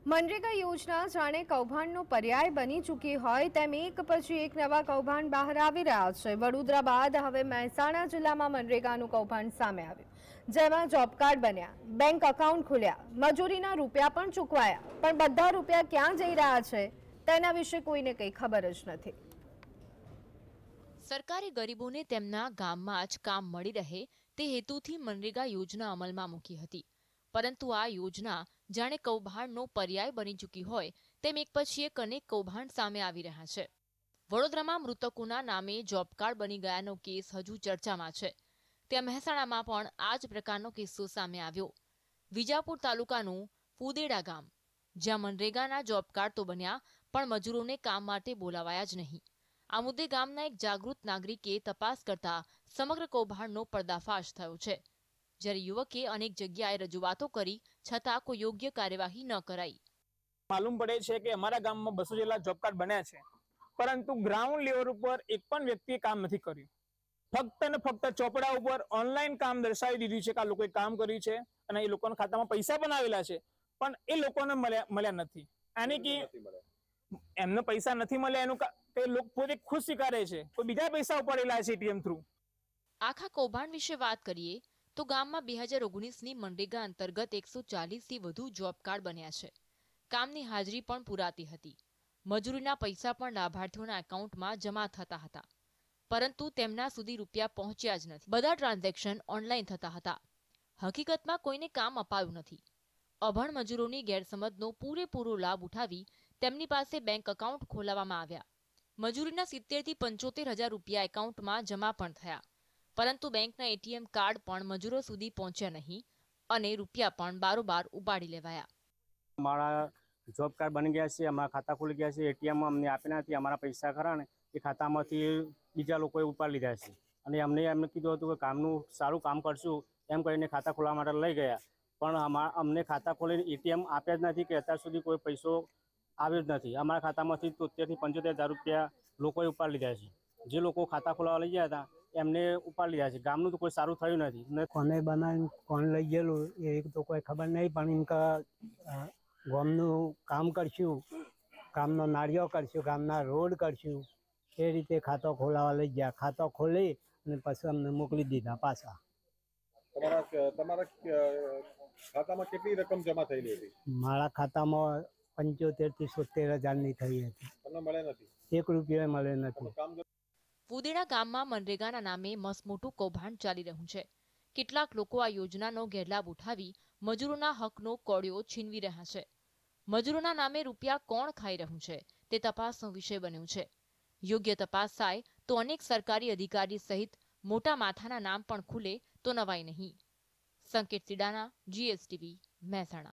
મનરેગા યોજના જાણે કૌભાંડનો પર્યાય બની ચૂકી હોય તેમ એક પછી એક નવા કૌભાંડ બહાર આવી રહ્યા છે। વડોદરા બાદ હવે મહેસાણા જિલ્લામાં મનરેગાનું કૌભાંડ સામે આવ્યું, જેમાં જોબ કાર્ડ બન્યા, બેંક એકાઉન્ટ ખુલ્યા, મજૂરીના રૂપિયા પણ ચૂકવાયા, પણ બધા રૂપિયા ક્યાં જઈ રહ્યા છે તેના વિશે કોઈને કંઈ ખબર જ નથી। સરકારે ગરીબોને તેમના ગામમાં જ કામ મળી રહે તે હેતુથી મનરેગા યોજના અમલમાં મૂકી હતી, પરંતુ આ યોજના જાણે કૌભાંડનો પર્યાય બની ચૂકી હોય તેમ એક પછી એક અનેક કૌભાંડ સામે આવી રહ્યા છે। વડોદરામાં મૃતકોના નામે જોબ કાર્ડ બની ગયાનો કેસ હજુ ચર્ચામાં છે, ત્યાં મહેસાણામાં પણ આ જ પ્રકારનો કિસ્સો સામે આવ્યો। વિજાપુર તાલુકાનું ફુદેડા ગામ, જ્યાં મનરેગાના જોબ કાર્ડ તો બન્યા પણ મજૂરોને કામ માટે બોલાવાયા જ નહીં। આ મુદ્દે ગામના એક જાગૃત નાગરિકે તપાસ કરતા સમગ્ર કૌભાંડનો પર્દાફાશ થયો છે, જ્યારે યુવકે અનેક જગ્યાએ રજૂઆતો કરી છતાં કોઈ યોગ્ય કાર્યવાહી ન કરાઈ। માલુમ પડે છે કે અમારા ગામમાં 200 જેટલા જોબ કાર્ડ બન્યા છે, પરંતુ ગ્રાઉન્ડ લેવલ ઉપર એક પણ વ્યક્તિએ કામ નથી કર્યું। ફક્ત ને ફક્ત ચોપડા ઉપર ઓનલાઈન કામ દર્શાવી દીધું છે કે આ લોકોએ કામ કર્યું છે અને એ લોકોના ખાતામાં પૈસા પણ આવેલા છે, પણ એ લોકોને મળ્યા નથી। આની કે એમને પૈસા નથી મળ્યા એનું તે લોકો પોતે ખુદ સ્વીકારે છે, કોઈ બીજા પૈસા ઉપાડેલા છે એટીએમ થ્રુ। આખા કૌભાંડ વિશે વાત કરીએ તો ગામમાં 2019ની મનરેગા અંતર્ગત 140થી વધુ જોબ કાર્ડ બન્યા છે। કામની હાજરી પણ પુરાતી હતી, મજૂરીના પૈસા પણ લાભાર્થીઓના એકાઉન્ટમાં જમા થતા હતા, પરંતુ તેમના સુધી રૂપિયા પહોંચ્યા જ નથી। બધા ટ્રાન્ઝેક્શન ઓનલાઈન થતા હતા। હકીકતમાં કોઈને કામ અપાયું નથી। અભણ મજૂરોની ગેરસમજનો પૂરેપૂરો લાભ ઉઠાવી તેમની પાસે બેંક એકાઉન્ટ ખોલાવવામાં આવ્યા। મજૂરીના 70થી 75,000 રૂપિયા એકાઉન્ટમાં જમા પણ થયા, પરંતુ બેંકના એટીએમ કાર્ડ પણ મજૂરો સુધી પહોંચ્યા નહીં અને રૂપિયા પણ બારોબાર ઉપાડી લેવાયા। અમારા જોબ કાર્ડ બની ગયા છે, અમારા ખાતા ખુલી ગયા છે, એટીએમ અમને આપેલા નથી, અમારા પૈસા ખરા ને એ ખાતામાંથી બીજા લોકોએ ઉપાડી લીધા છે અને એમને કીધું હતું કે કામનું સારું કામ કરશું એમ કરીને ખાતા ખોલવા માટે લઈ ગયા, પણ અમને ખાતા ખોલીને એટીએમ આપ્યા જ નથી કે અત્યાર સુધી કોઈ પૈસો આવ્યો જ નથી। અમારા ખાતામાંથી 73થી 75,000 રૂપિયા લોકોએ ઉપાડી લીધા છે। જે લોકો ખાતા ખોલાવા લઈ ગયા હતા એમને ઉપાડી લીધા છે। ગામનું તો કોઈ સારું થયું નથી। કોને બનાવીને કોણ લઈ ગયેલું એ તો કોઈ ખબર નહીં, પણ ઇનકા ગામનું કામ કરશું, ગામનો નાળિયો કરશું, ગામના રોડ કરશું, એ રીતે ખાતો ખોલાવા લઈ ગયા। ખાતો ખોલી અને પછી અમને મોકલી દીધા પાછા। તમારા ખાતામાં કેટલી રકમ જમા થયેલી હતી? મારા ખાતામાં 75થી 70,000ની થઈ હતી, તમને મળે નથી? 1 રૂપિયો મળે નથી। ફુદેડા ગામમાં મનરેગાના નામે મસમોટું કૌભાંડ ચાલી રહ્યું છે। કેટલાક લોકો આ યોજનાનો ગેરલાભ ઉઠાવી મજૂરોના હકનો કોળિયો છીનવી રહ્યા છે। મજૂરોના નામે રૂપિયા કોણ ખાઈ રહ્યું છે તે તપાસનો વિષય બન્યું છે। યોગ્ય તપાસ થાય તો અનેક સરકારી અધિકારી સહિત મોટા માથાના નામ પણ ખુલે તો નવાઈ નહીં। સંકેત સિડાના, GSTV, મહેસાણા।